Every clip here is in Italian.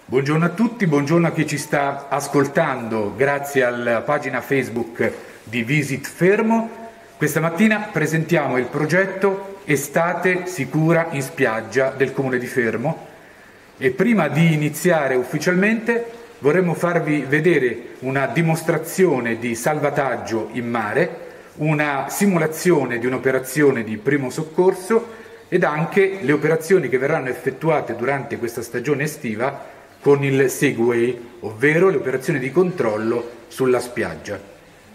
Buongiorno a tutti, buongiorno a chi ci sta ascoltando grazie alla pagina Facebook di Visit Fermo. Questa mattina presentiamo il progetto Estate Sicura in Spiaggia del Comune di Fermo e prima di iniziare ufficialmente vorremmo farvi vedere una dimostrazione di salvataggio in mare, una simulazione di un'operazione di primo soccorso ed anche le operazioni che verranno effettuate durante questa stagione estiva con il Segway, ovvero le operazioni di controllo sulla spiaggia.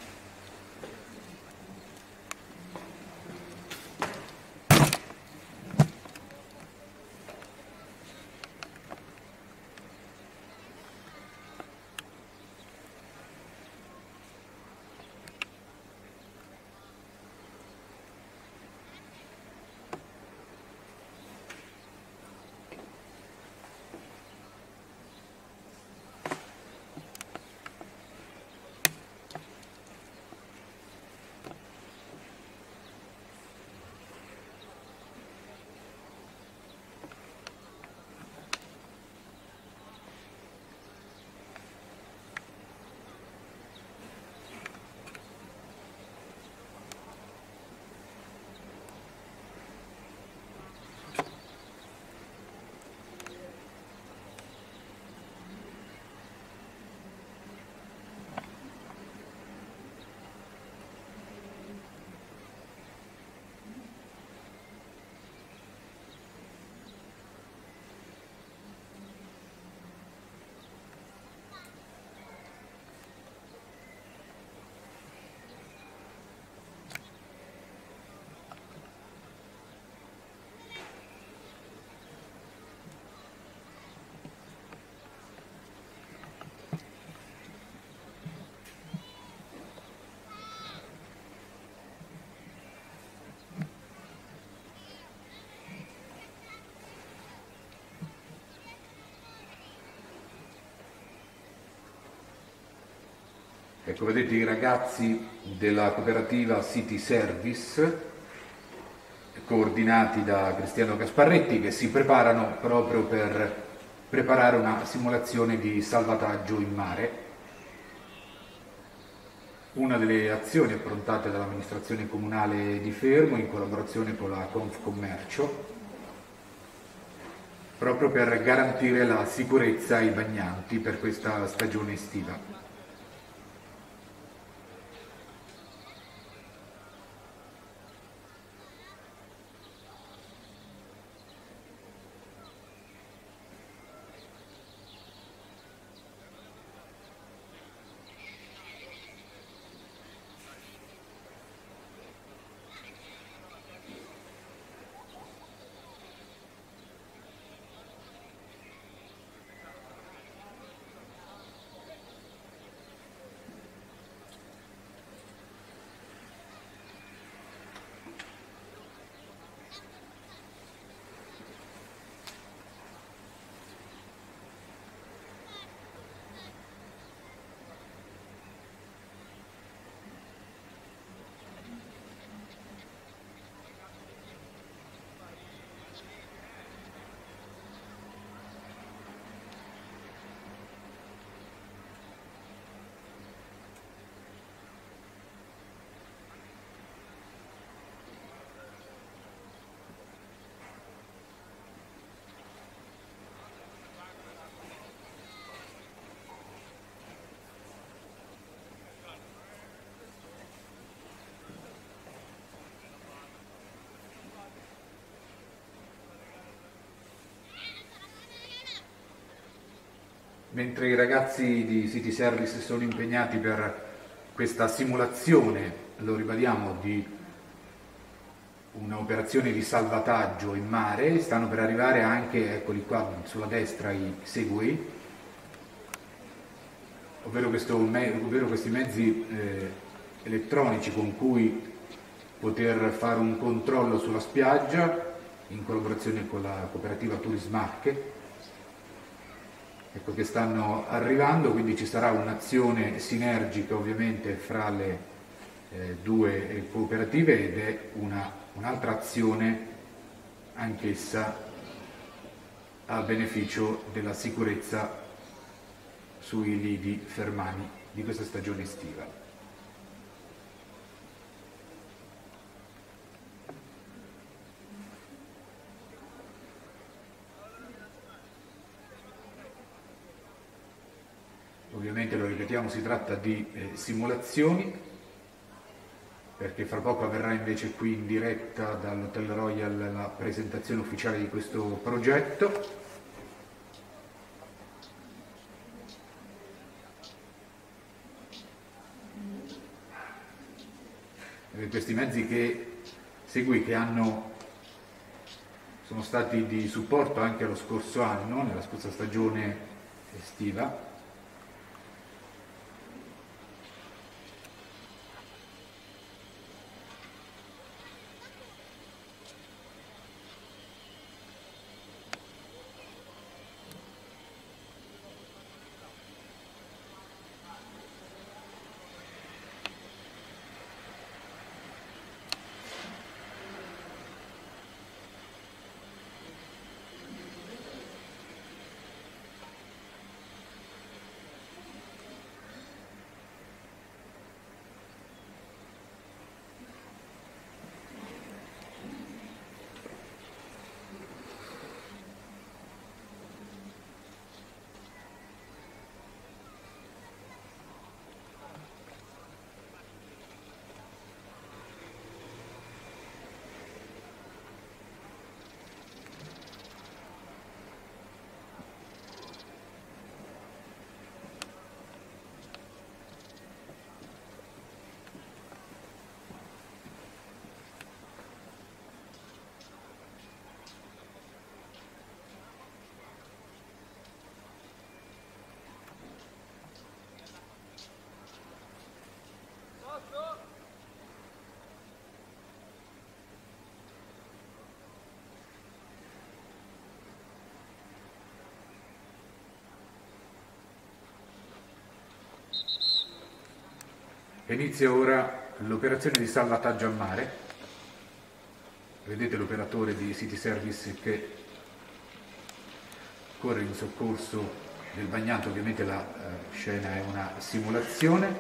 Ecco, vedete i ragazzi della cooperativa City Service, coordinati da Cristiano Gasparretti, che si preparano proprio per preparare una simulazione di salvataggio in mare. Una delle azioni approntate dall'amministrazione comunale di Fermo in collaborazione con la Confcommercio, proprio per garantire la sicurezza ai bagnanti per questa stagione estiva. Mentre i ragazzi di City Service sono impegnati per questa simulazione, lo ribadiamo, di un'operazione di salvataggio in mare, stanno per arrivare anche, eccoli qua sulla destra, i Segway, ovvero questi mezzi elettronici con cui poter fare un controllo sulla spiaggia in collaborazione con la cooperativa Turismarche. Ecco che stanno arrivando, quindi ci sarà un'azione sinergica ovviamente fra le due cooperative ed è un'altra azione anch'essa a beneficio della sicurezza sui lidi fermani di questa stagione estiva. Ovviamente, lo ripetiamo, si tratta di simulazioni, perché fra poco avverrà invece qui in diretta dall'Hotel Royal la presentazione ufficiale di questo progetto. Questi mezzi che segui, che sono stati di supporto anche lo scorso anno, nella scorsa stagione estiva. Inizia ora l'operazione di salvataggio a mare. Vedete l'operatore di City Service che corre in soccorso del bagnato. Ovviamente la scena è una simulazione.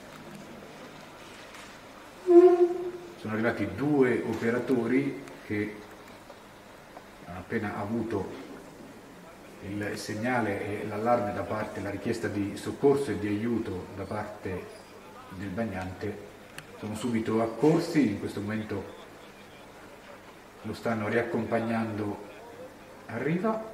Sono arrivati 2 operatori che hanno appena avuto il segnale e l'allarme da parte, la richiesta di soccorso e di aiuto da parte del bagnante, sono subito accorsi. In questo momento lo stanno riaccompagnando a riva.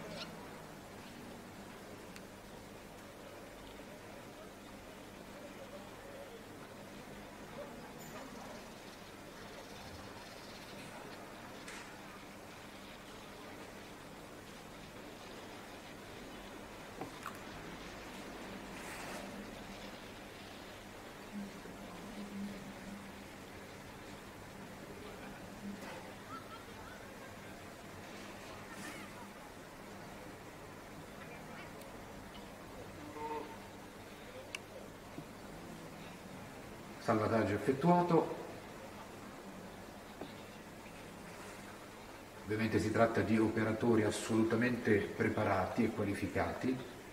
Salvataggio effettuato. Ovviamente si tratta di operatori assolutamente preparati e qualificati.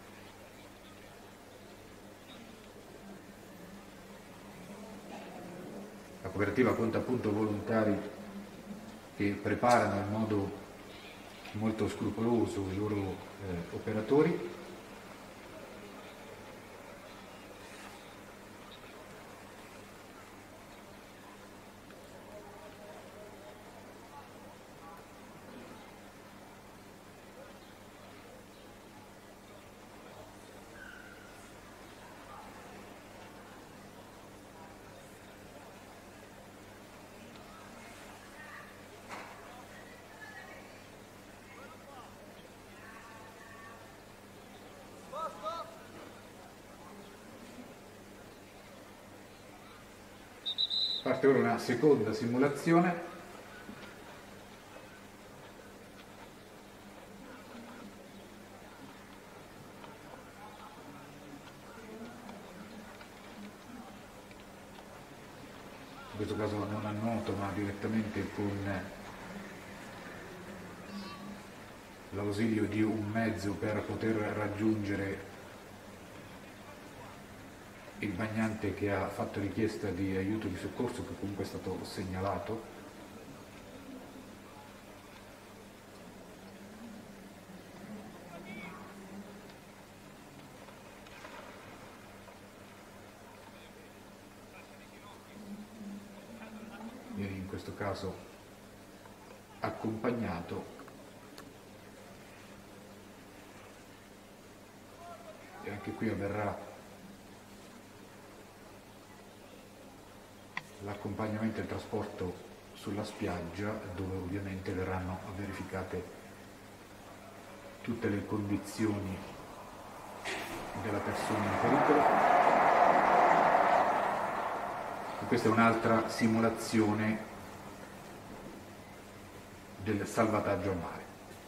La cooperativa conta appunto volontari che preparano in modo molto scrupoloso i loro operatori. Parte ora una seconda simulazione. In questo caso non a nuoto ma direttamente con l'ausilio di un mezzo per poter raggiungere il bagnante che ha fatto richiesta di aiuto di soccorso, che comunque è stato segnalato. Viene in questo caso accompagnato e anche qui avverrà l'accompagnamento e il trasporto sulla spiaggia, dove ovviamente verranno verificate tutte le condizioni della persona in pericolo. E questa è un'altra simulazione del salvataggio a mare.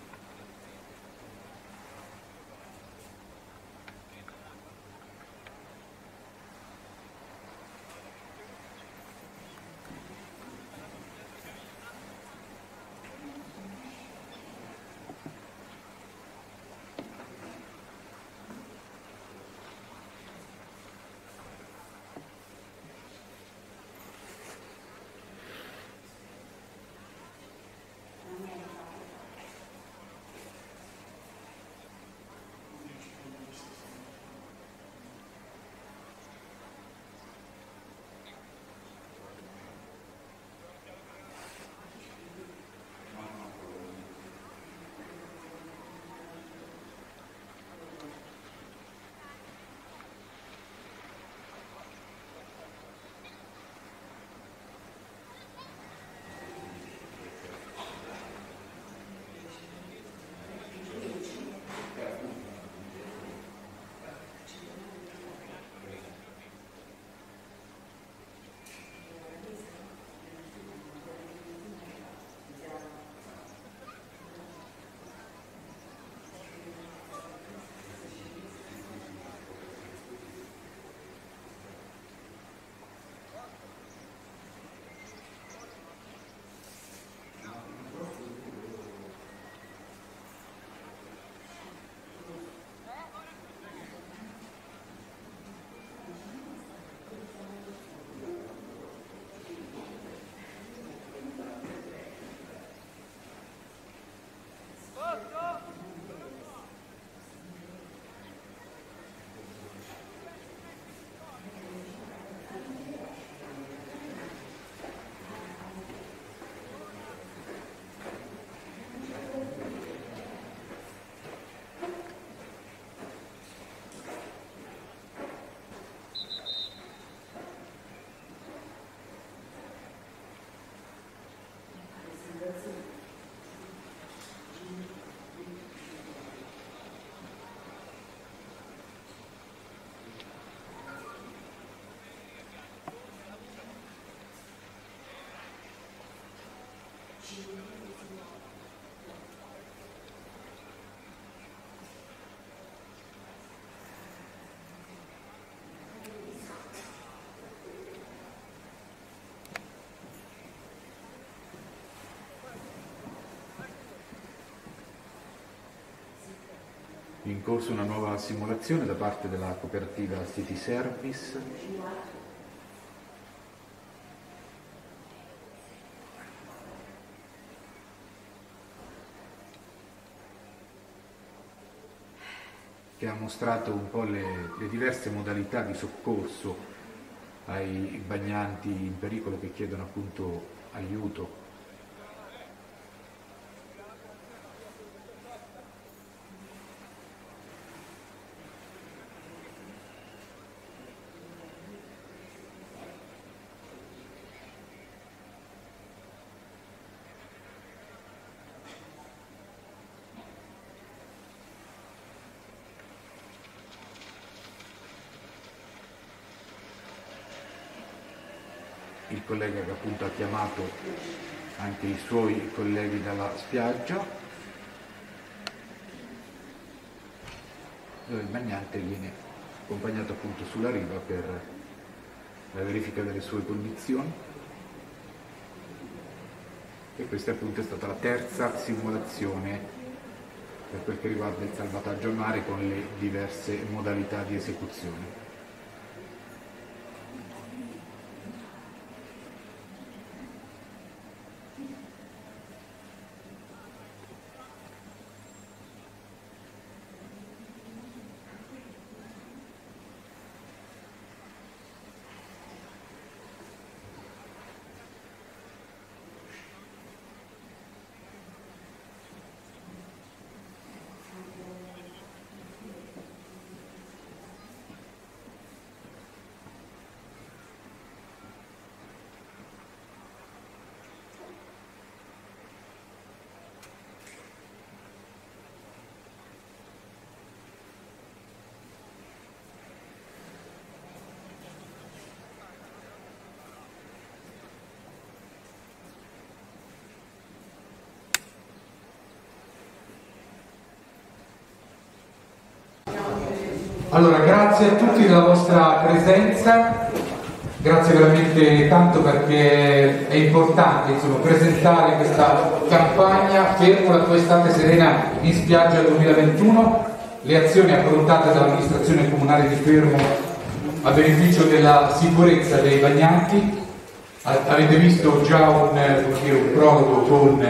In corso una nuova simulazione da parte della cooperativa City Service. Che ha mostrato un po' le diverse modalità di soccorso ai bagnanti in pericolo che chiedono appunto aiuto. Il collega che appunto ha chiamato anche i suoi colleghi dalla spiaggia, dove il bagnante viene accompagnato appunto sulla riva per la verifica delle sue condizioni. E questa appunto è stata la terza simulazione per quel che riguarda il salvataggio a mare con le diverse modalità di esecuzione. Allora, grazie a tutti della vostra presenza, grazie veramente tanto perché è importante presentare questa campagna Fermo la tua estate serena in spiaggia 2021, le azioni approntate dall'amministrazione comunale di Fermo a beneficio della sicurezza dei bagnanti. Avete visto già un prologo con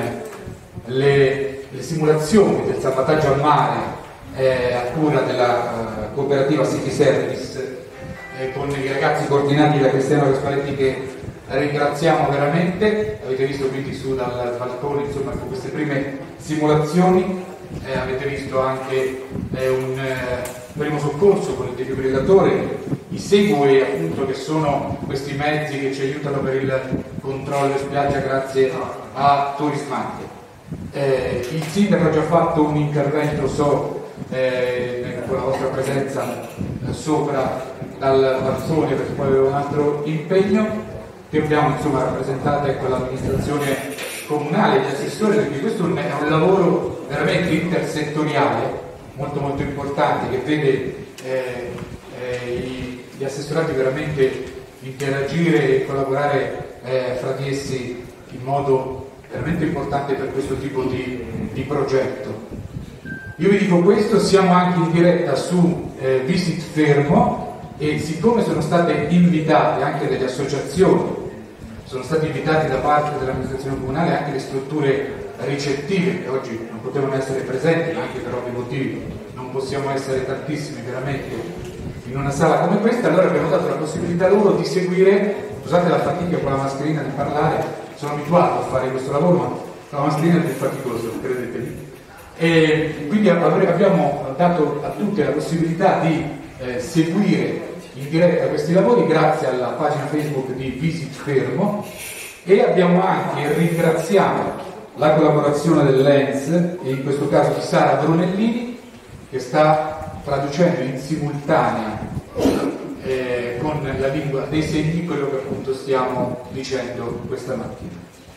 le simulazioni del salvataggio al mare a cura della cooperativa City Service con i ragazzi coordinati da Cristiano Gaspaletti, che ringraziamo veramente. Avete visto quindi su dal balcone queste prime simulazioni, avete visto anche un primo soccorso con il defibrillatore, i Segway appunto, che sono questi mezzi che ci aiutano per il controllo in spiaggia grazie a Turismante. Il sindaco ha già fatto un intervento con la vostra presenza sopra dal balcone, perché poi aveva un altro impegno che abbiamo rappresentato con l'amministrazione comunale, gli assessori, perché questo è un lavoro veramente intersettoriale molto molto importante, che vede gli assessorati veramente interagire e collaborare fra di essi in modo veramente importante per questo tipo di progetto. Io vi dico questo, siamo anche in diretta su Visit Fermo, e siccome sono state invitate anche delle associazioni, sono stati invitati da parte dell'amministrazione comunale anche le strutture ricettive che oggi non potevano essere presenti, ma anche per ovvi motivi non possiamo essere tantissimi veramente in una sala come questa, allora abbiamo dato la possibilità loro di seguire. Scusate la fatica con la mascherina di parlare, sono abituato a fare questo lavoro, ma la mascherina è più faticoso, credetemi. E quindi abbiamo dato a tutti la possibilità di seguire in diretta questi lavori grazie alla pagina Facebook di Visit Fermo, e abbiamo anche, ringraziamo la collaborazione dell'ENS e in questo caso di Sara Brunellini, che sta traducendo in simultanea con la lingua dei segni quello che appunto stiamo dicendo questa mattina.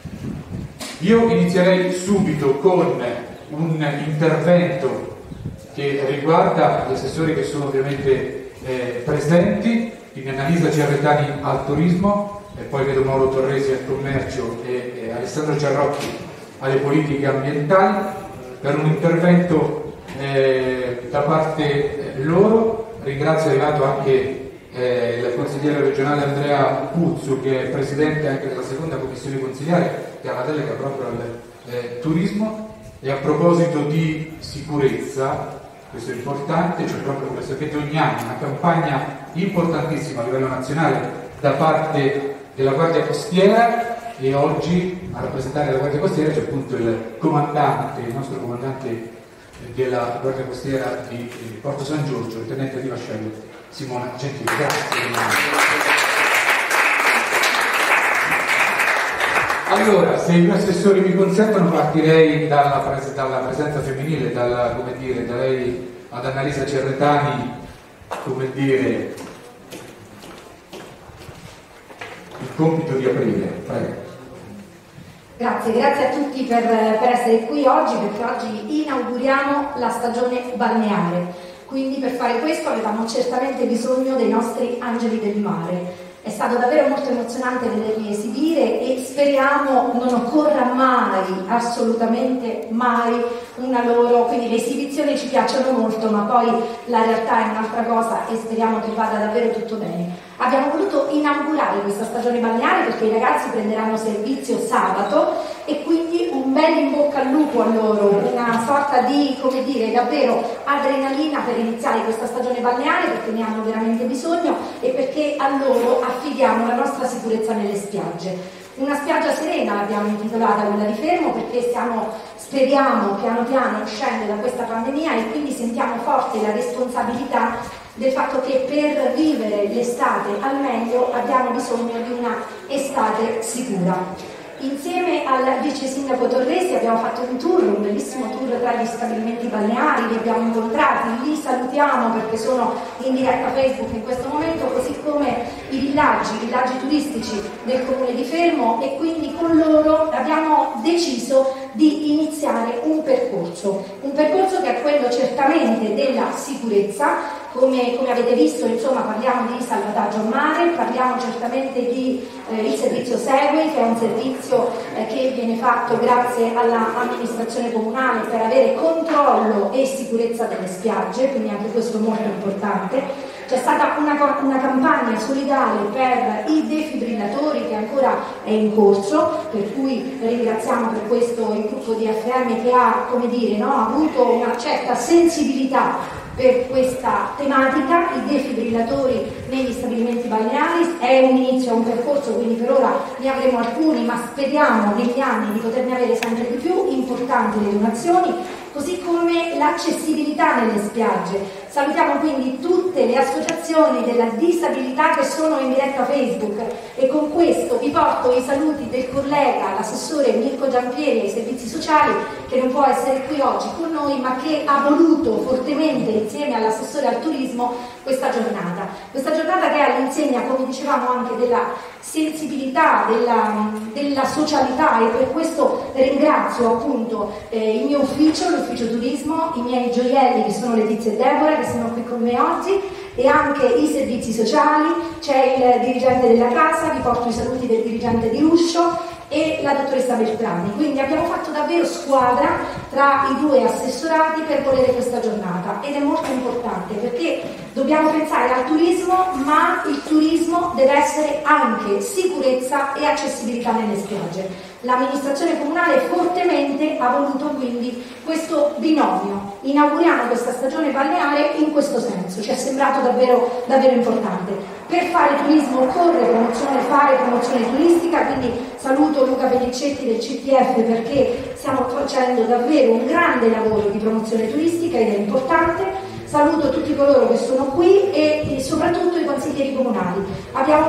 Io inizierei subito con un intervento che riguarda gli assessori che sono ovviamente presenti, quindi Annalisa Cerretani al turismo, e poi vedo Mauro Torresi al commercio e Alessandro Giarrocchi alle politiche ambientali, per un intervento da parte loro. Ringrazio, è arrivato anche il consigliere regionale Andrea Puzzu, che è presidente anche della seconda commissione consigliare, che ha la delega proprio al turismo. E a proposito di sicurezza, questo è importante, c'è proprio questo, che ogni anno una campagna importantissima a livello nazionale da parte della Guardia Costiera, e oggi a rappresentare la Guardia Costiera c'è appunto il nostro comandante della Guardia Costiera di Porto San Giorgio, il tenente di vascello Simona Gentili. Grazie. Allora, se i due assessori mi consentono, partirei dalla presenza femminile, da lei ad Annalisa Cerretani, il compito di aprire. Prego. Grazie a tutti per essere qui oggi, perché oggi inauguriamo la stagione balneare. Quindi per fare questo avevamo certamente bisogno dei nostri angeli del mare. È stato davvero molto emozionante vederli esibire e speriamo non occorra mai, assolutamente mai, una loro, quindi le esibizioni ci piacciono molto, ma poi la realtà è un'altra cosa e speriamo che vada davvero tutto bene. Abbiamo voluto inaugurare questa stagione balneare perché i ragazzi prenderanno servizio sabato e quindi un bel in bocca al lupo a loro, una sorta di, come dire, davvero adrenalina per iniziare questa stagione balneare, perché ne hanno veramente bisogno e perché a loro affidiamo la nostra sicurezza nelle spiagge. Una spiaggia serena l'abbiamo intitolata quella di Fermo perché speriamo piano piano uscendo da questa pandemia e quindi sentiamo forte la responsabilità del fatto che per vivere l'estate al meglio abbiamo bisogno di una estate sicura. Insieme al vice sindaco Torresi abbiamo fatto un bellissimo tour tra gli stabilimenti balneari, li abbiamo incontrati, li salutiamo perché sono in diretta Facebook in questo momento, così come i villaggi turistici del comune di Fermo, e quindi con loro abbiamo deciso di iniziare un percorso che è quello certamente della sicurezza. Come avete visto, insomma, parliamo di salvataggio a mare, parliamo certamente di il servizio Segway, che è un servizio che viene fatto grazie all'amministrazione comunale per avere controllo e sicurezza delle spiagge, quindi anche questo è molto importante. C'è stata una campagna solidale per i defibrillatori che ancora è in corso, per cui ringraziamo per questo il gruppo di FM che ha, come dire, ha avuto una certa sensibilità per questa tematica. I defibrillatori negli stabilimenti balneari è un inizio, un percorso, quindi per ora ne avremo alcuni, ma speriamo negli anni di poterne avere sempre di più. Importanti le donazioni, così come l'accessibilità nelle spiagge. Salutiamo quindi tutte le associazioni della disabilità che sono in diretta Facebook e con questo vi porto i saluti del collega, l'assessore Mirko Giampieri ai servizi sociali, che non può essere qui oggi con noi ma che ha voluto fortemente insieme all'assessore al turismo questa giornata che è all'insegna, come dicevamo, anche della sensibilità, della socialità, e per questo ringrazio appunto il mio ufficio, l'ufficio turismo, i miei gioielli che sono Letizia e Deborah che sono qui con me oggi, e anche i servizi sociali. C'è il dirigente della casa, vi porto i saluti del dirigente di Ruscio e la dottoressa Beltrani. Quindi abbiamo fatto davvero squadra tra i due assessorati per volere questa giornata, ed è molto importante perché dobbiamo pensare al turismo, ma il turismo deve essere anche sicurezza e accessibilità nelle spiagge. L'amministrazione comunale fortemente ha voluto quindi questo binomio. Inauguriamo questa stagione balneare in questo senso, ci è sembrato davvero importante. Per fare turismo occorre fare promozione turistica, quindi saluto Luca Pelliccetti del CTF perché stiamo facendo davvero un grande lavoro di promozione turistica ed è importante. Saluto tutti coloro che sono qui e soprattutto i consiglieri comunali. Abbiamo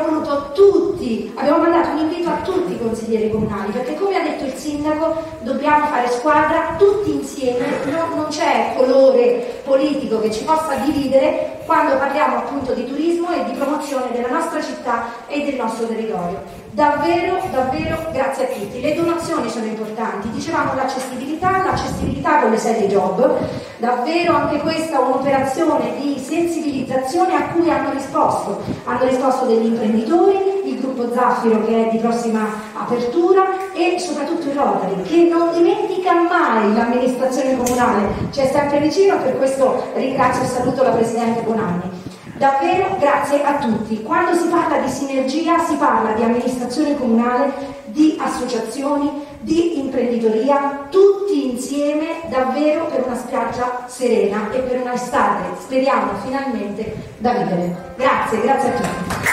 mandato un invito a tutti i consiglieri comunali perché, come ha detto il sindaco, dobbiamo fare squadra tutti insieme, non c'è colore politico che ci possa dividere quando parliamo appunto di turismo e di promozione della nostra città e del nostro territorio. Davvero grazie a tutti. Le donazioni sono importanti, dicevamo l'accessibilità con le sedi job, davvero anche questa un'operazione di sensibilizzazione a cui hanno risposto degli imprenditori, il gruppo Zaffiro che è di prossima apertura e soprattutto il Rotary che non dimentica mai l'amministrazione comunale, ci è sempre vicino, per questo ringrazio e saluto la Presidente Bonanni. Davvero grazie a tutti. Quando si parla di sinergia si parla di amministrazione comunale, di associazioni, di imprenditoria, tutti insieme davvero per una spiaggia serena e per un'estate, speriamo finalmente, da vivere. Grazie a tutti.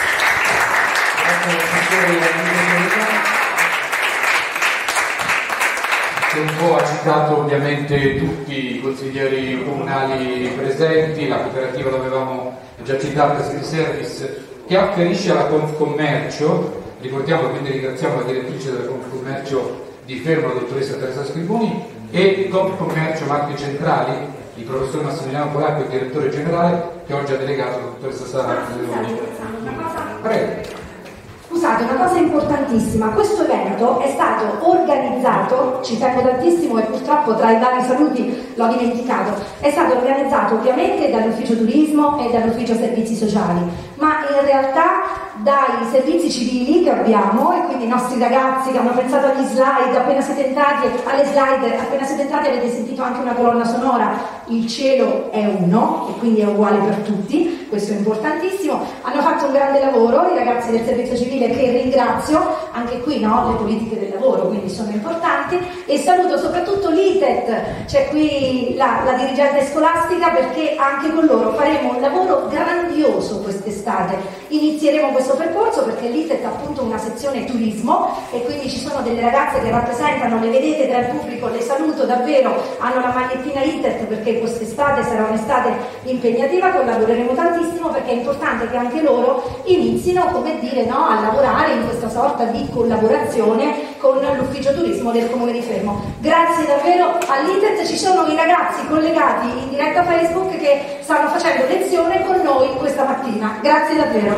Un po' ha citato ovviamente tutti i consiglieri comunali presenti, la cooperativa l'avevamo già citata, City Service, che afferisce alla Confcommercio. Ricordiamo, quindi ringraziamo la direttrice della Confcommercio di Fermo, la dottoressa Teresa Scriboni, e Confcommercio Marchi Centrali, il professor Massimiliano Polacco, il direttore generale, che oggi ha delegato la dottoressa Sara Leoni. Prego. Scusate, una cosa importantissima, questo evento è stato organizzato, ci tengo tantissimo e purtroppo tra i vari saluti l'ho dimenticato, è stato organizzato ovviamente dall'ufficio turismo e dall'ufficio servizi sociali, ma in realtà dai servizi civili che abbiamo, e quindi i nostri ragazzi che hanno pensato agli slide appena siete entrati, alle slide appena siete entrati avete sentito anche una colonna sonora, il cielo è uno e quindi è uguale per tutti, questo è importantissimo. Hanno fatto un grande lavoro i ragazzi del servizio civile, che ringrazio, anche qui no, le politiche del lavoro quindi sono importanti, e saluto soprattutto l'ITET, c'è qui la dirigente scolastica, perché anche con loro faremo un lavoro grandioso quest'estate. Inizieremo questo percorso perché l'ITET ha appunto una sezione turismo e quindi ci sono delle ragazze che rappresentano, le vedete tra il pubblico, le saluto davvero, hanno la magliettina ITET perché quest'estate sarà un'estate impegnativa, collaboreremo tantissimo perché è importante che anche loro inizino, come dire, no, a lavorare in questa sorta di collaborazione con l'ufficio turismo del Comune di Fermo. Grazie davvero all'ITET, ci sono i ragazzi collegati in diretta Facebook che stanno facendo lezione con noi questa mattina. Grazie davvero.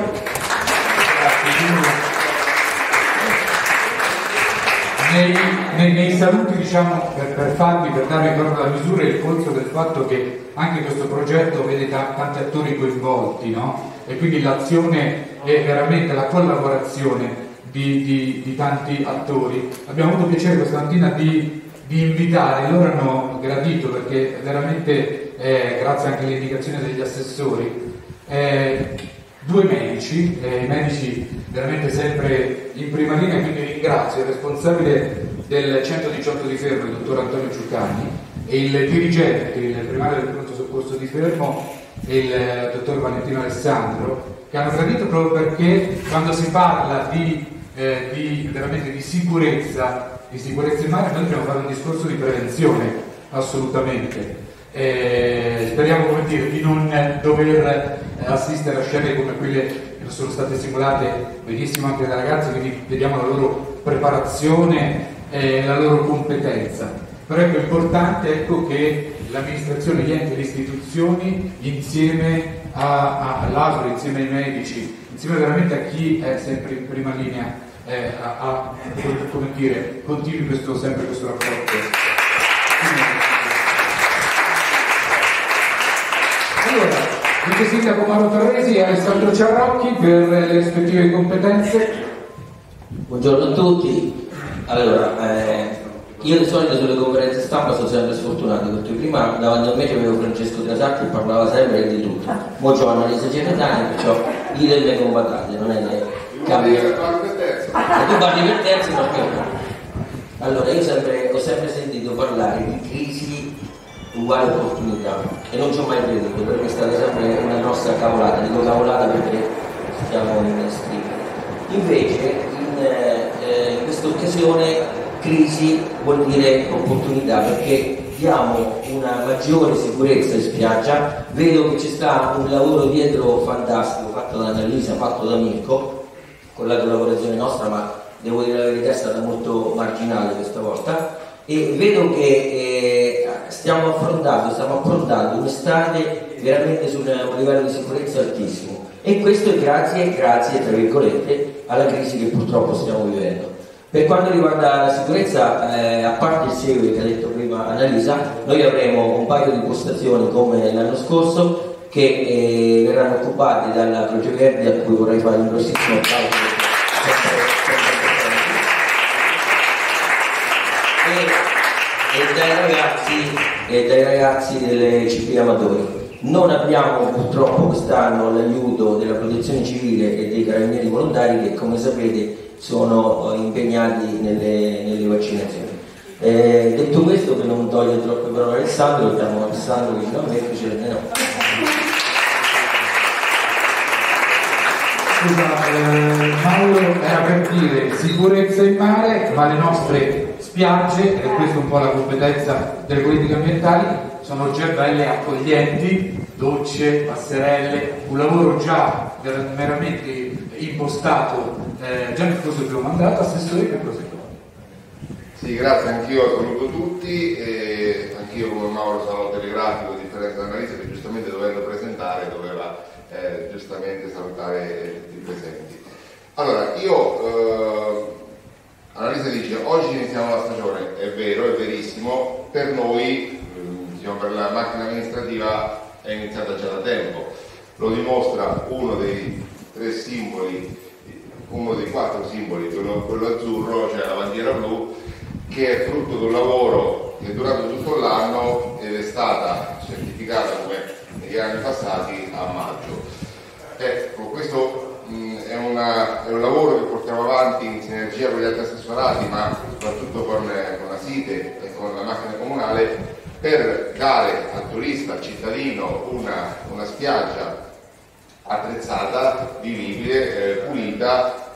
Nei saluti, diciamo, per dare proprio la misura e il polso del fatto che anche questo progetto vede tanti attori coinvolti, no? E quindi l'azione è veramente la collaborazione di tanti attori. Abbiamo avuto piacere questa mattina di invitare, loro hanno gradito perché veramente, grazie anche alle indicazioni degli assessori, due medici, i medici veramente sempre in prima linea, quindi ringrazio il responsabile del 118 di Fermo, il dottor Antonio Ciucani, e il dirigente, il primario del pronto soccorso di Fermo, il dottor Valentino Alessandro, che hanno gradito proprio perché quando si parla veramente di sicurezza in mare, noi dobbiamo fare un discorso di prevenzione, assolutamente. Speriamo, come dire, di non dover assistere a scene come quelle che sono state simulate benissimo anche dai ragazzi, quindi vediamo la loro preparazione e la loro competenza. Però ecco, è importante che l'amministrazione, gli enti e le istituzioni, insieme all'ASL, insieme ai medici, insieme veramente a chi è sempre in prima linea, come dire, continui sempre questo rapporto. Allora, vice sindaco Mauro Torresi e Alessandro Ciarrocchi per le rispettive competenze. Buongiorno a tutti. Allora, io di solito sulle conferenze stampa sono sempre sfortunato perché prima davanti a me c'avevo Francesco Trasacchi che parlava sempre di tutto. Ora c'ho Annalisa Ceretani, perciò idem le combattate, non è che cambia. Se tu parli per terzi, non cambia. Allora, io ho sempre sentito parlare di crisi uguale opportunità e non ci ho mai creduto, perché è stata sempre una grossa cavolata. Dico cavolata perché stiamo in striscia. Invece in questa occasione crisi vuol dire opportunità, perché diamo una maggiore sicurezza in spiaggia. Vedo che ci sta un lavoro dietro fantastico fatto da Annalisa, fatto da Mirko con la collaborazione nostra, ma devo dire la verità è stata molto marginale questa volta, e vedo che stiamo affrontando un'estate veramente su un livello di sicurezza altissimo, e questo è grazie tra virgolette alla crisi che purtroppo stiamo vivendo. Per quanto riguarda la sicurezza, a parte il seguito che ha detto prima Annalisa, noi avremo un paio di postazioni come l'anno scorso che verranno occupate dalla Croce Verde, a cui vorrei fare un grossissimo applauso e dai ragazzi delle CP Amatori. Non abbiamo purtroppo quest'anno l'aiuto della Protezione Civile e dei Carabinieri Volontari che, come sapete, sono impegnati nelle vaccinazioni. Detto questo, per non togliere troppe parole a Alessandro, diamo Alessandro vicino a me che ce le no. Scusa, Mauro era per dire sicurezza in mare, ma le nostre spiagge, e questa è un po' la competenza delle politiche ambientali, sono già belle accoglienti, docce, passerelle, un lavoro già veramente impostato già nel corso del primo mandato. Assessore, che prosegue. Sì, grazie, anch'io saluto tutti, e anch'io come Mauro sarò telegrafico, a differenza di Annalisa che giustamente dovendo presentare doveva giustamente salutare tutti i presenti. Allora, Annalisa dice oggi iniziamo la stagione, è vero, è verissimo, per noi, diciamo per la macchina amministrativa è iniziata già da tempo, lo dimostra uno dei 3 simboli uno dei 4 simboli, quello azzurro, cioè la bandiera blu, che è frutto di un lavoro che è durato tutto l'anno ed è stata certificata come negli anni passati a maggio. Ecco, questo è un lavoro che portiamo avanti in sinergia con gli altri assessorati, ma soprattutto con la SITE e con la macchina comunale, per dare al turista, al cittadino, una spiaggia attrezzata, vivibile, pulita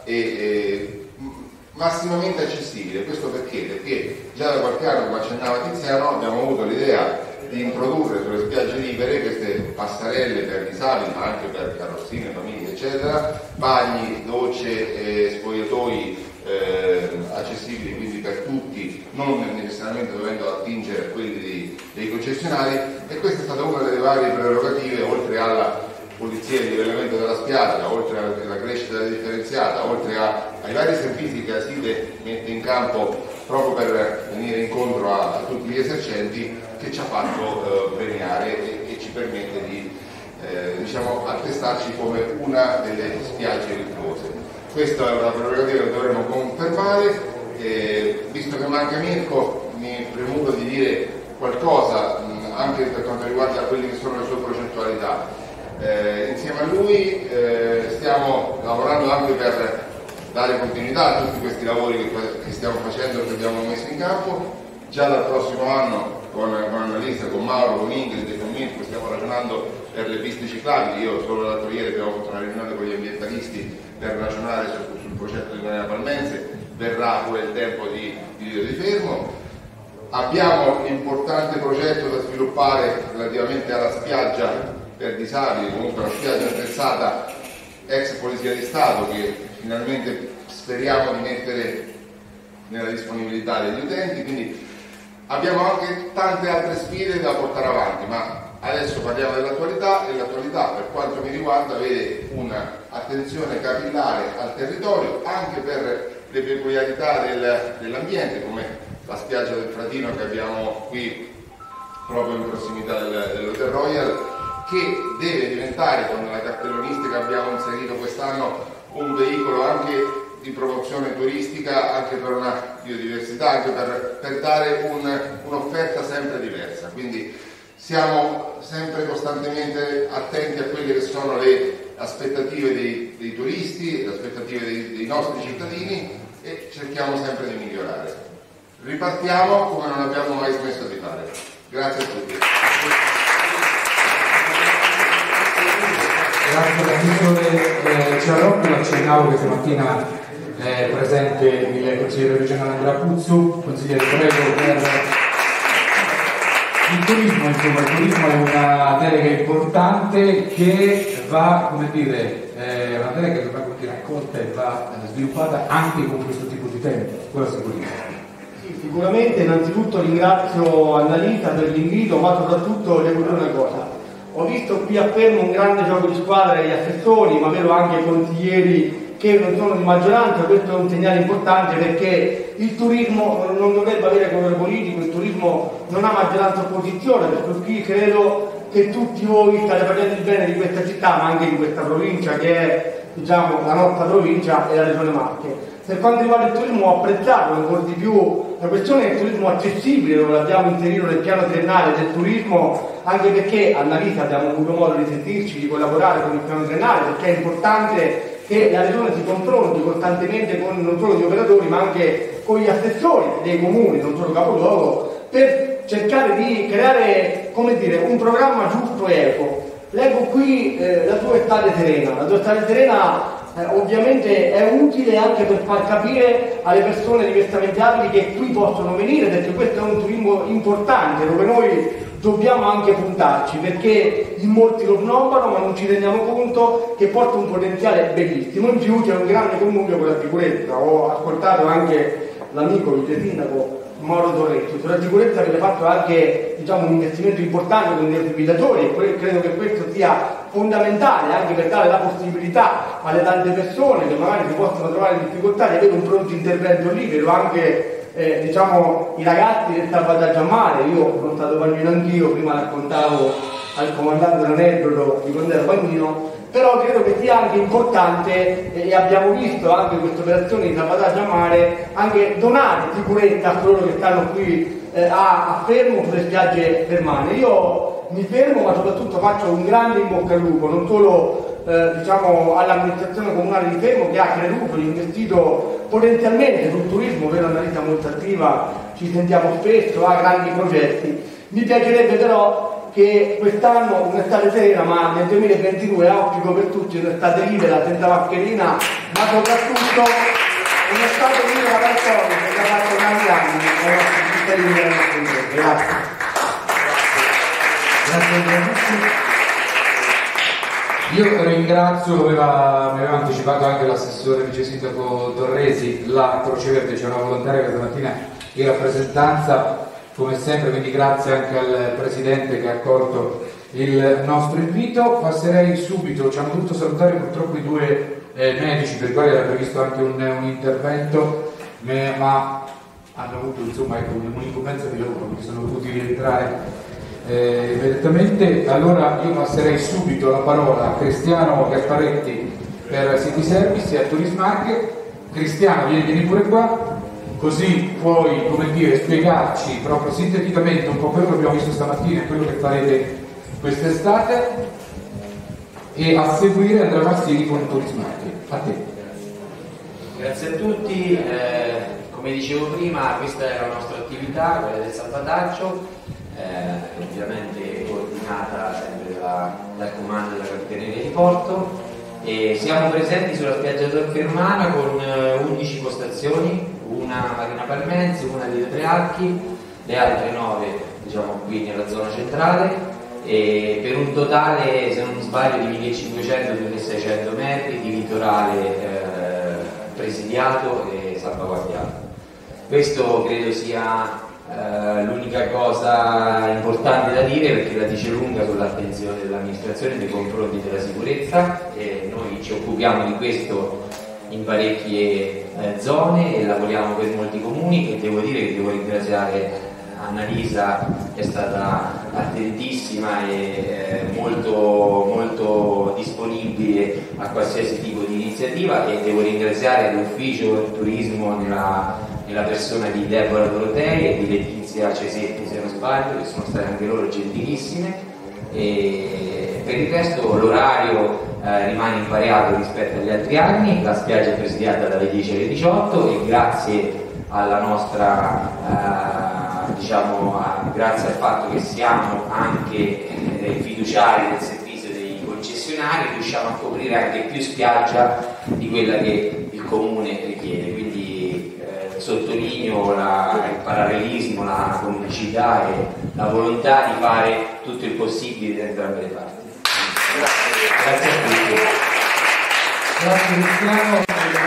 e massimamente accessibile. Questo perché? Perché già da qualche anno, come accennava Tiziano, abbiamo avuto l'idea di introdurre sulle spiagge libere queste passerelle per disabili, ma anche per carrozzine, famiglie, eccetera, bagni, docce, spogliatoi accessibili quindi per tutti, non necessariamente dovendo attingere a quelli dei concessionari, e questa è stata una delle varie prerogative, oltre alla pulizia e livellamento della spiaggia, oltre alla crescita differenziata, oltre ai vari servizi che la SITE mette in campo proprio per venire incontro a tutti gli esercenti, che ci ha fatto premiare e ci permette di diciamo, attestarci come una delle spiagge virtuose. Questa è una prerogativa che dovremmo confermare. Visto che manca Mirko, mi è premuto di dire qualcosa anche per quanto riguarda quelle che sono le sue progettualità. Insieme a lui stiamo lavorando anche per dare continuità a tutti questi lavori che stiamo facendo e che abbiamo messo in campo. Già dal prossimo anno con Annalisa, con Mauro, con Ingrid e con Mirko stiamo ragionando per le piste ciclabili. Io solo l'altro ieri abbiamo fatto una riunione con gli ambientalisti per ragionare sul progetto di Marina Palmense. Verrà pure il tempo di video di fermo. Abbiamo un importante progetto da sviluppare relativamente alla spiaggia per disabili, comunque una spiaggia attrezzata ex Polizia di Stato, che finalmente speriamo di mettere nella disponibilità degli utenti. Quindi abbiamo anche tante altre sfide da portare avanti, ma adesso parliamo dell'attualità, e l'attualità per quanto mi riguarda vede un'attenzione capillare al territorio, anche per le peculiarità dell'ambiente, come la spiaggia del Fratino che abbiamo qui proprio in prossimità dell'Hotel Royal, che deve diventare, con la cartellonistica che abbiamo inserito quest'anno, un veicolo anche di promozione turistica, anche per una biodiversità, anche per dare un'offerta sempre diversa. Quindi siamo sempre costantemente attenti a quelle che sono le aspettative dei turisti, le aspettative dei nostri cittadini, e cerchiamo sempre di migliorare. Ripartiamo come non abbiamo mai smesso di fare. Grazie a tutti. Grazie all'assessore Ciarocchi. Accennavo che stamattina è presente il consigliere regionale Andrea Puzzu. Consigliere, prego per il turismo. Insomma, il turismo è una delega importante che va, come dire, una delega che va raccolta e va sviluppata anche con questo tipo di tempo. Quello sicuramente. Sicuramente innanzitutto ringrazio Annalisa per l'invito, ma soprattutto le voglio una cosa. Ho visto qui a Fermo un grande gioco di squadra degli assessori, ma vedo anche consiglieri che non sono di maggioranza. Questo è un segnale importante, perché il turismo non dovrebbe avere colore politico, il turismo non ha maggioranza opposizione, per cui credo che tutti voi state facendo il bene di questa città, ma anche di questa provincia, che è, diciamo, la nostra provincia e la regione Marche. Per quanto riguarda il turismo, ho apprezzato ancora di più la questione del turismo accessibile, dove l'abbiamo inserito nel piano triennale del turismo, anche perché Annalisa abbiamo avuto modo di sentirci, di collaborare con il piano triennale, perché è importante che la regione si confronti costantemente con non solo gli operatori, ma anche con gli assessori dei comuni, non solo capoluogo, per cercare di creare, come dire, un programma giusto e equo. Leggo qui la tua estate serena. La tua estate serena ovviamente è utile anche per far capire alle persone diversamente abili che qui possono venire, perché questo è un turismo importante dove noi dobbiamo anche puntarci, perché in molti lo snobbano, ma non ci rendiamo conto che porta un potenziale bellissimo. In più c'è un grande connubio con la sicurezza. Ho ascoltato anche l'amico vice sindaco Mauro Torretto sulla sicurezza, che ha fatto anche, diciamo, un investimento importante con i defibrillatori, e credo che questo sia fondamentale anche per dare la possibilità alle tante persone che magari si possono trovare in difficoltà di avere un pronto intervento lì. Vedo anche diciamo, i ragazzi del salvataggio a mare. Io sono stato bambino anch'io, prima raccontavo al comandante l'aneddoto di quando ero bambino, però credo che sia anche importante, e abbiamo visto anche in questa operazione di salvataggio a mare, anche donare sicurezza a coloro che stanno qui a Fermo sulle spiagge fermane. Io mi fermo, ma soprattutto faccio un grande in bocca al lupo, non solo diciamo all'amministrazione comunale di Fermo, che ha creduto, investito potenzialmente sul turismo, vero Annalisa, molto attiva, ci sentiamo spesso, ha grandi progetti. Mi piacerebbe però che quest'anno un'estate serena, ma nel 2022 auspico per tutti un'estate libera, senza mascherina, ma soprattutto un'estate libera dal Covid, che ha fatto tanti anni ai nostri cittadini e alle nostre imprese. Grazie. Grazie. Io ringrazio, mi aveva anticipato anche l'assessore vice sindaco Torresi, la Croce Verde c'è una volontaria che stamattina in rappresentanza, come sempre, quindi grazie anche al Presidente che ha accolto il nostro invito. Passerei subito, ci hanno dovuto salutare purtroppo i due medici per i quali era previsto anche un intervento, ma hanno avuto insomma un'incombenza di lavoro, quindi sono dovuti rientrare immediatamente. Allora io passerei subito la parola a Cristiano Gasparetti per City Service e a Turismarche. Cristiano, vieni pure qua, così puoi, come dire, spiegarci proprio sinteticamente un po' quello che abbiamo visto stamattina e quello che farete quest'estate, e a seguire Andrea Massini con Turismarche. A te. Grazie a tutti, come dicevo prima, questa è la nostra attività, quella del salvataggio, ovviamente coordinata sempre dal comando della Capitaneria di Porto, e siamo presenti sulla spiaggia Torfermana con 11 postazioni, una Marina Palmense, una di Tre Archi, le altre 9 diciamo qui nella zona centrale, e per un totale, se non sbaglio, di 1500-1600 metri di litorale presidiato e salvaguardiato. Questo credo sia l'unica cosa importante da dire, perché la dice lunga sull'attenzione dell'amministrazione nei confronti della sicurezza, e noi ci occupiamo di questo in parecchie zone e lavoriamo per molti comuni, e devo dire che devo ringraziare Annalisa, che è stata attentissima e molto disponibile a qualsiasi tipo di iniziativa, e devo ringraziare l'ufficio turismo nella persona di Deborah Dorotei e di Letizia Cesetti, se non sbaglio, che sono state anche loro gentilissime, e per il resto l'orario rimane invariato rispetto agli altri anni. La spiaggia è presidiata dalle 10 alle 18 e grazie alla nostra grazie al fatto che siamo anche fiduciari del servizio dei concessionari, riusciamo a coprire anche più spiaggia di quella che il comune richiede, quindi sottolineo il parallelismo, la complicità e la volontà di fare tutto il possibile da entrambe le parti. Grazie a tutti. Grazie Cristiano,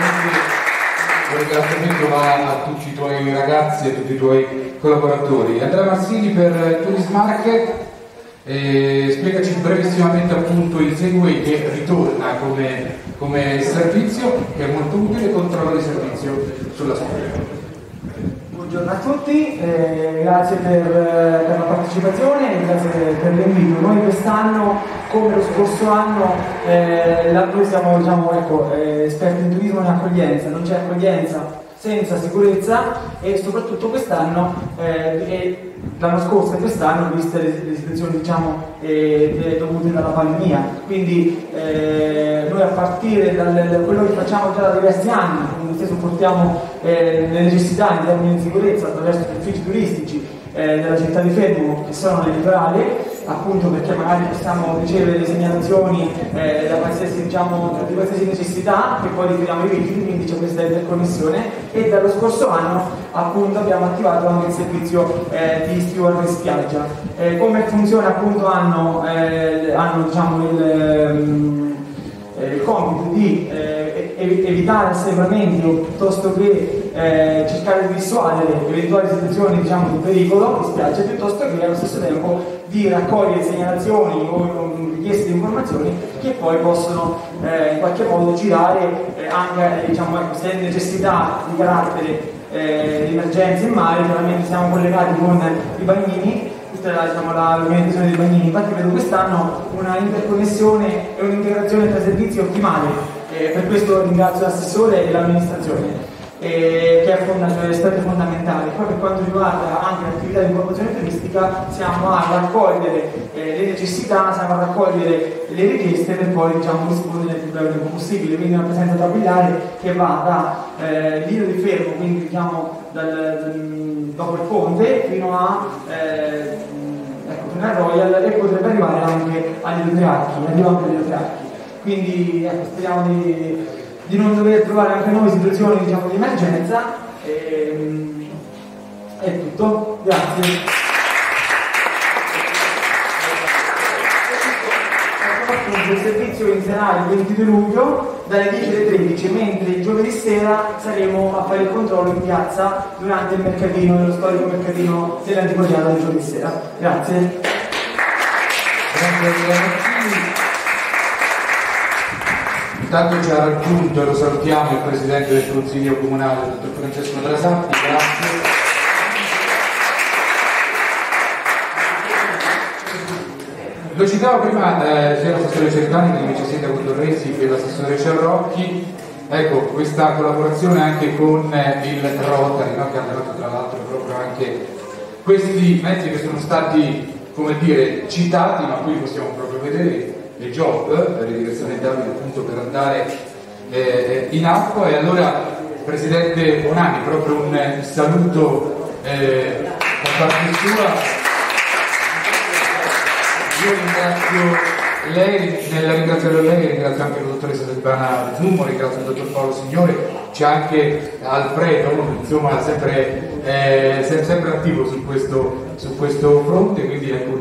un ringraziamento va a tutti i tuoi ragazzi e a tutti i tuoi collaboratori. Andrea Massini per Turismarche, spiegaci brevissimamente appunto il Segway che ritorna come servizio, che è molto utile, controllo di servizio sulla spiaggia. Buongiorno a tutti, grazie per la partecipazione e grazie per l'invito. Noi quest'anno, come lo scorso anno, noi siamo esperti in turismo e in accoglienza. Non c'è accoglienza senza sicurezza, e soprattutto quest'anno e l'anno scorso e quest'anno, viste le situazioni dovute dalla pandemia. Quindi noi, a partire da quello che facciamo già da diversi anni, nel senso portiamo le necessità in termini di sicurezza attraverso gli uffici turistici della città di Fermo, che sono nel litorale, appunto perché magari possiamo ricevere le segnalazioni di qualsiasi necessità, che poi riferiamo ai vigili, quindi c'è questa interconnessione. E dallo scorso anno appunto abbiamo attivato anche il servizio di steward in spiaggia. Come funziona? Appunto hanno il compito di evitare assembramenti, o piuttosto che cercare di dissuadere eventuali situazioni di pericolo in spiaggia, piuttosto che allo stesso tempo di raccogliere segnalazioni o richieste di informazioni che poi possono in qualche modo girare anche se è necessità di carattere di emergenza in mare. Chiaramente siamo collegati con i bagnini tutta l'organizzazione dei bagnini. Infatti vedo quest'anno una interconnessione e un'integrazione tra servizi ottimali, per questo ringrazio l'assessore e l'amministrazione, che è stato fondamentale. Poi per quanto riguarda anche l'attività di informazione turistica, siamo a raccogliere le necessità, siamo a raccogliere le richieste per poi rispondere nel più breve tempo possibile. Quindi una presenza tabellare che va da Lido di Fermo, quindi dopo il ponte fino a Royal, e potrebbe arrivare anche agli Otearchi. Quindi speriamo di non dover trovare anche noi situazioni di emergenza. È tutto, grazie. Il servizio inizierà il 22 luglio dalle 10 alle 13, mentre il giovedì sera saremo a fare il controllo in piazza durante il mercatino, lo storico mercatino dell'antiquariato del giovedì sera. Grazie. Intanto ci ha raggiunto e lo salutiamo il Presidente del Consiglio Comunale, il Dottor Francesco Trasatti, grazie. Lo citavo prima sia l'assessore Certani che il vice sindaco Torresi che l'assessore Ciarrocchi, ecco, questa collaborazione anche con il Rotary, no? Che hanno fatto tra l'altro proprio anche questi mezzi che sono stati, come dire, citati, ma qui possiamo proprio vedere le job per le direzioni Davide appunto per andare in acqua. E allora Presidente Bonanni, proprio un saluto da parte sua. Io ringrazio lei, nel ringraziare lei ringrazio anche la dottoressa Silvana Zummo, ringrazio il dottor Paolo Signore, c'è anche Alfredo, insomma sempre attivo su questo fronte, quindi ecco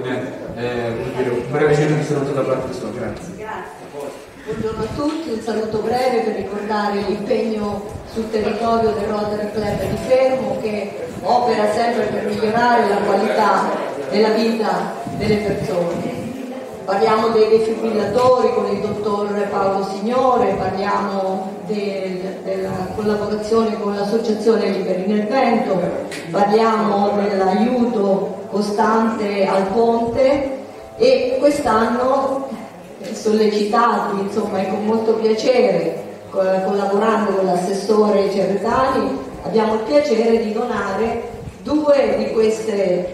un breve cenno di saluto da parte sua, grazie. Buongiorno a tutti, un saluto breve per ricordare l'impegno sul territorio del Rotary Club di Fermo, che opera sempre per migliorare la qualità della vita delle persone. Parliamo dei defibrillatori con il dottor Paolo Signore, parliamo della collaborazione con l'associazione Liberi nel Vento, parliamo dell'aiuto costante al ponte, e quest'anno, sollecitati insomma e con molto piacere, collaborando con l'assessore Cerretani, abbiamo il piacere di donare 2 di queste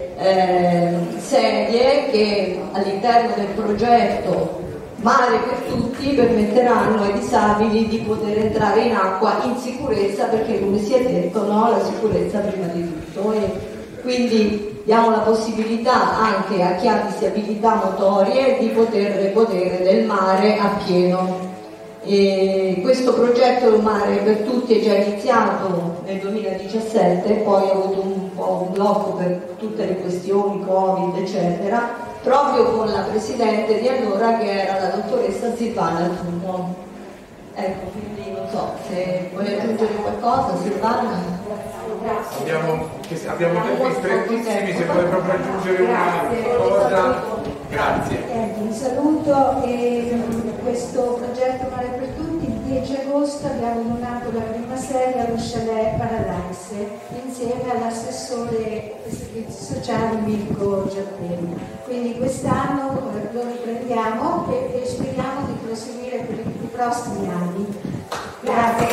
sedie che all'interno del progetto Mare per Tutti permetteranno ai disabili di poter entrare in acqua in sicurezza, perché come si è detto, no, la sicurezza prima di tutto, e quindi diamo la possibilità anche a chi ha disabilità motorie di poter godere del mare a pieno. E questo progetto Mare per Tutti è già iniziato nel 2017, poi ha avuto un po' un blocco per tutte le questioni Covid eccetera, proprio con la presidente di allora che era la dottoressa Silvana Zummo. Ecco, quindi non so se vuole aggiungere qualcosa, Silvana. Abbiamo tempi strettissimi, se vuole proprio aggiungere una cosa. Grazie. Un saluto, e questo progetto Mare per Tutti il 10 agosto abbiamo donato la prima serie allo Chalet Paradise insieme all'assessore dei servizi sociali Mirko Giardini. Quindi quest'anno lo riprendiamo e speriamo di proseguire per i prossimi anni. Grazie.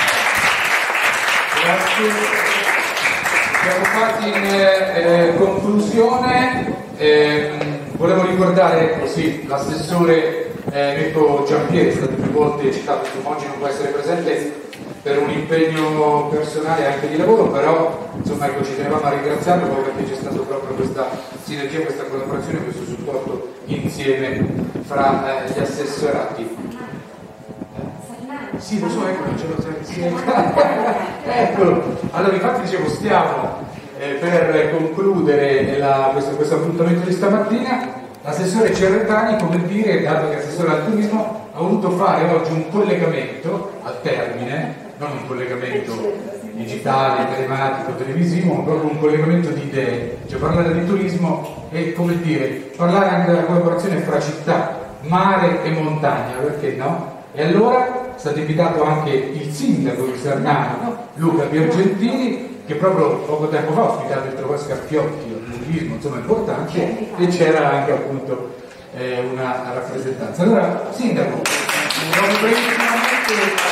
Grazie. Siamo quasi in conclusione. Volevo ricordare così l'assessore Mirko Giampieri, è stato più volte citato, oggi non può essere presente per un impegno personale anche di lavoro, però insomma ecco, ci tenevamo a ringraziarlo proprio perché c'è stata proprio questa sinergia, questa collaborazione, questo supporto insieme fra gli assessorati. Sì, lo so, ecco, non ce lo sai. Ecco, allora infatti dicevo, stiamo per concludere questo appuntamento di stamattina. L'assessore Cerretani, come dire, dato che è assessore al turismo, ha voluto fare oggi un collegamento al termine, non un collegamento digitale, telematico, televisivo, ma proprio un collegamento di idee, cioè parlare di turismo e, come dire, parlare anche della collaborazione fra città, mare e montagna, perché no? E allora è stato invitato anche il sindaco di Sarnano, Luca Piergentini, che proprio poco tempo fa ha ospitato il Trovò Scarfiotti turismo, insomma importante, e c'era anche appunto una rappresentanza. Allora, Sindaco, voglio brevissimamente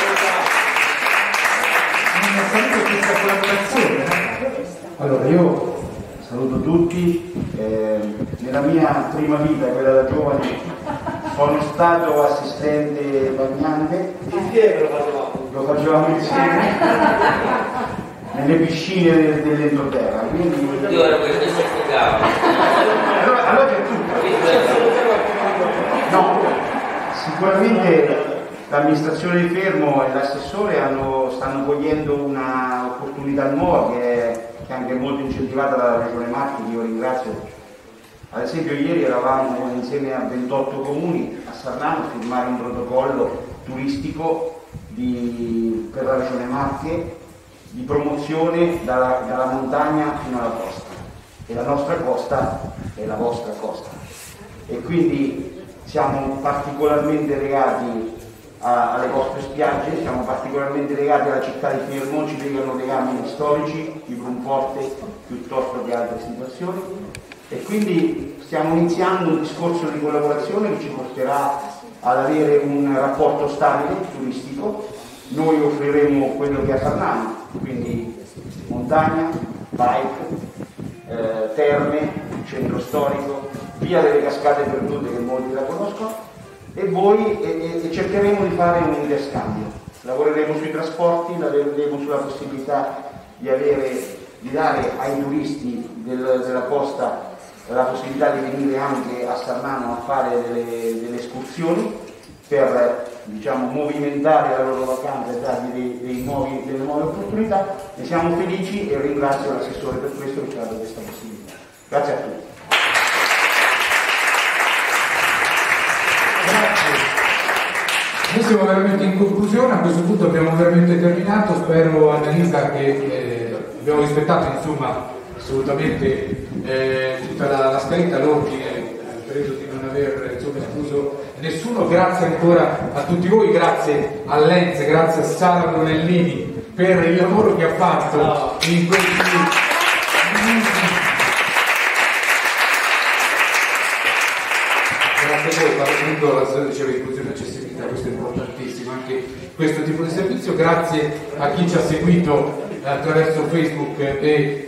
un saluto a questa collaborazione. Allora, io saluto tutti. Nella mia prima vita, quella da giovane, sono stato assistente bagnante. Insieme lo facevamo insieme nelle piscine dell'entroterra. Quindi... Io ero quello che si affogava. Allora c'è tutto. No, sicuramente l'amministrazione di Fermo e l'assessore stanno cogliendo un'opportunità nuova che è anche molto incentivata dalla Regione Marche, che io ringrazio. Ad esempio ieri eravamo insieme a 28 comuni a Sarnano a firmare un protocollo turistico per la Regione Marche di promozione dalla montagna fino alla costa, e la nostra costa è la vostra costa, e quindi siamo particolarmente legati alle vostre spiagge, siamo particolarmente legati alla città di Fermo, ci legano legami storici di Brunforte piuttosto che altre situazioni, e quindi stiamo iniziando un discorso di collaborazione che ci porterà ad avere un rapporto stabile turistico. Noi offriremo quello che è a Sarnano, quindi montagna, bike, terme, centro storico, via delle Cascate Perdute che molti la conoscono, e cercheremo di fare un interscambio. Lavoreremo sui trasporti, lavoreremo sulla possibilità di dare ai turisti della costa la possibilità di venire anche a Sarnano a fare delle escursioni per, diciamo, movimentare la loro vacanza e dargli delle nuove opportunità. Ne siamo felici e ringrazio l'assessore per questo che ci ha dato questa possibilità. Grazie a tutti. Noi siamo veramente in conclusione, a questo punto abbiamo veramente terminato. Spero, Annalisa, che abbiamo rispettato insomma assolutamente tutta la scaletta, l'ordine. Credo di non aver escluso nessuno. Grazie ancora a tutti voi, grazie a Lenz, grazie a Sara Brunellini per il lavoro che ha fatto in questi minuti. Grazie a voi, appunto la storia diceva inclusione e accessibilità, questo è importantissimo, anche questo tipo di servizio. Grazie a chi ci ha seguito attraverso Facebook e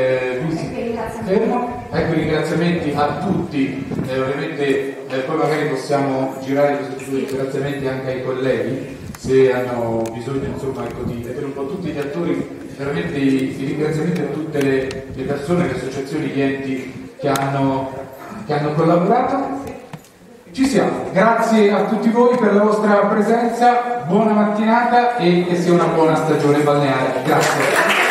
Fermo. Ecco i ringraziamenti a tutti, ovviamente poi magari possiamo girare questi due ringraziamenti anche ai colleghi se hanno bisogno, insomma, ecco, di vedere un po' tutti gli attori, veramente i ringraziamenti a tutte le persone, le associazioni, gli enti che hanno collaborato. Ci siamo, grazie a tutti voi per la vostra presenza, buona mattinata e che sia una buona stagione balneare. Grazie.